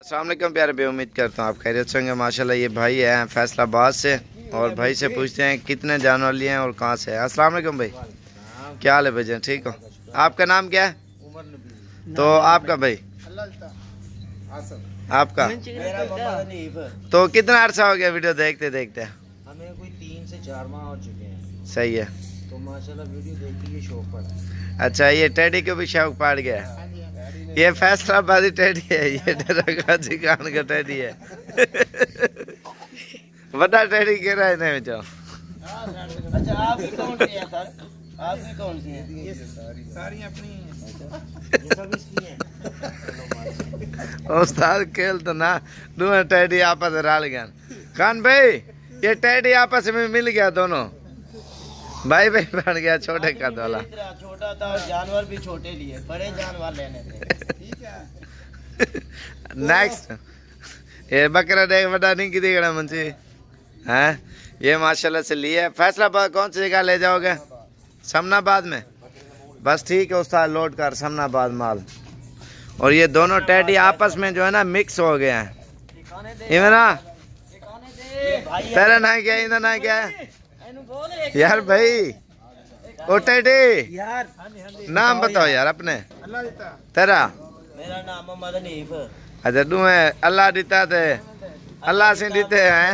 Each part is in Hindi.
अस्सलाम वालेकुम प्यारे भाई, उम्मीद करता हूँ आप खैरियत से होंगे। माशाल्लाह ये भाई हैं फैसलाबाद से और भाई से पूछते हैं कितने जानवर लिए हैं और कहाँ से है। अस्सलाम वालेकुम भाई, क्या हाल है भाईजान, ठीक हो? आपका नाम क्या है? तो आपका भाई, आपका तो कितना अर्सा हो गया वीडियो देखते देखते? हमें कोई 3 से 4 माह हो चुके हैं। सही है, तो माशाल्लाह वीडियो देख के ये शौक पड़ा। अच्छा ये टेडी को भी शौक पड़ गया है। ये फैसलाबादी टेडी है, ये गाजी खान का टेडी है। बड़ा टेडी कह रहा है नहीं बचाओ। अच्छा आपकी कौन सी है सर? आपकी कौन सी है? ये सारी अपनी हैं। ये सब इसकी हैं। उस्ताद खेल तो ना दोनों टेडी आपस में रल गया। खान भाई ये टेडी आपस में मिल गया, दोनों भाई भाई बन गया। छोटे का वाला छोटा था और जानवर भी छोटे लिए, बड़े जानवर लेने थे। ठीक है। नेक्स्ट ये बकरा देख बड़ा नहीं की देखना मुझे हैं। ये माशाल्लाह से लिए। फैसलाबाद कौन सी जगह ले जाओगे? समनाबाद में? बस ठीक है उस्ताद, लोड कर समनाबाद माल। और ये दोनों टेडी आपस में जो है ना मिक्स हो गए हैं। इमरा तेरा ना क्या, इधर ना क्या है यार भाई? ओ टेडी यार नाम बताओ यार अपने। तेरा? मेरा नाम मोहम्मद हनीफ। अच्छा तू है अल्लाह देता थे, अल्लाह से देते हैं।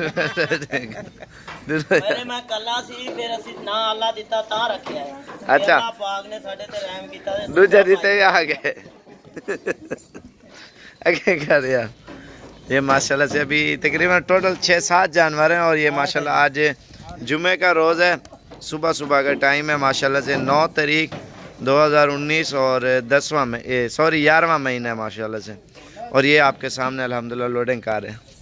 मेरे मैं कल्ला सी फिर असि ना अल्लाह दिता ता रखे है। अच्छा अल्लाह पाक ने साडे ते रहम कीता ते दूजे जीते आ गए। आगे कर यार। ये माशाल्लाह से अभी तकरीबन टोटल 6-7 जानवर हैं और ये माशाल्लाह आज जुमे का रोज़ है, सुबह सुबह का टाइम है। माशाल्लाह से 9 तारीख 2019 और 11वां महीना है माशाल्लाह से। और ये आपके सामने अल्हम्दुलिल्लाह लोडिंग कर रहे हैं।